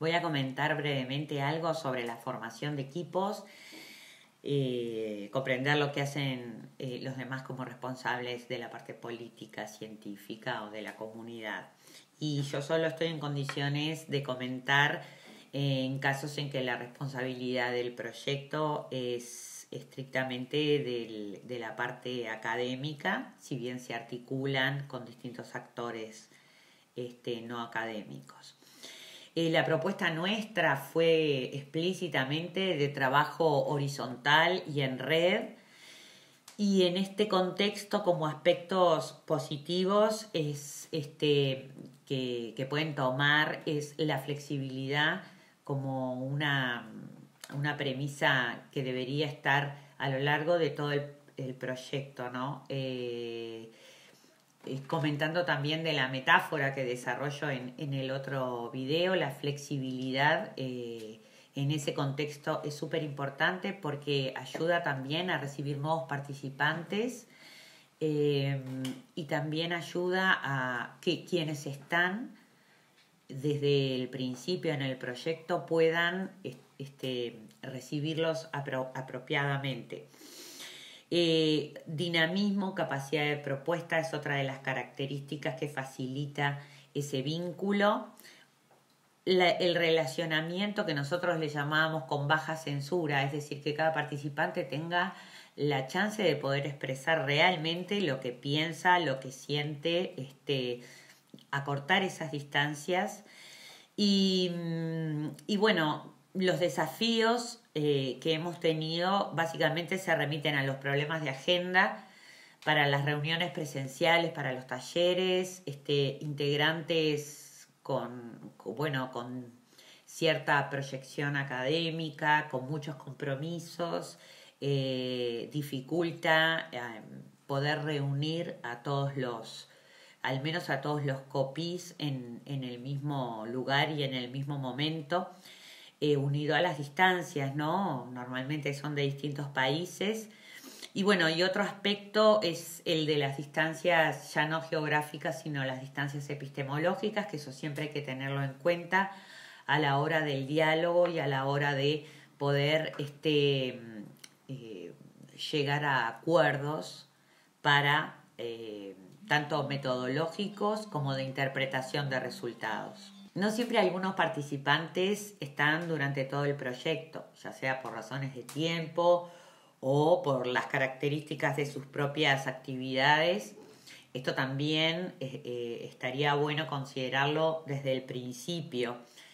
Voy a comentar brevemente algo sobre la formación de equipos, comprender lo que hacen los demás como responsables de la parte política, científica o de la comunidad. Y yo solo estoy en condiciones de comentar en casos en que la responsabilidad del proyecto es estrictamente de la parte académica, si bien se articulan con distintos actores no académicos. La propuesta nuestra fue explícitamente de trabajo horizontal y en red, y en este contexto como aspectos positivos es que pueden tomar es la flexibilidad como una premisa que debería estar a lo largo de todo el proyecto, ¿no? Comentando también de la metáfora que desarrollo en el otro video, la flexibilidad en ese contexto es súper importante porque ayuda también a recibir nuevos participantes y también ayuda a que quienes están desde el principio en el proyecto puedan recibirlos apropiadamente. Dinamismo, capacidad de propuesta es otra de las características que facilita ese vínculo. El relacionamiento que nosotros le llamábamos con baja censura, es decir, que cada participante tenga la chance de poder expresar realmente lo que piensa, lo que siente, acortar esas distancias. Y bueno, los desafíos que hemos tenido básicamente se remiten a los problemas de agenda para las reuniones presenciales, para los talleres, integrantes con cierta proyección académica, con muchos compromisos, dificulta poder reunir a todos los, al menos a todos los copies en el mismo lugar y en el mismo momento. Unido a las distancias, ¿no? Normalmente son de distintos países. Y bueno, y otro aspecto es el de las distancias ya no geográficas, sino las distancias epistemológicas, que eso siempre hay que tenerlo en cuenta a la hora del diálogo y a la hora de poder llegar a acuerdos para tanto metodológicos como de interpretación de resultados. No siempre algunos participantes están durante todo el proyecto, ya sea por razones de tiempo o por las características de sus propias actividades. Esto también estaría bueno considerarlo desde el principio.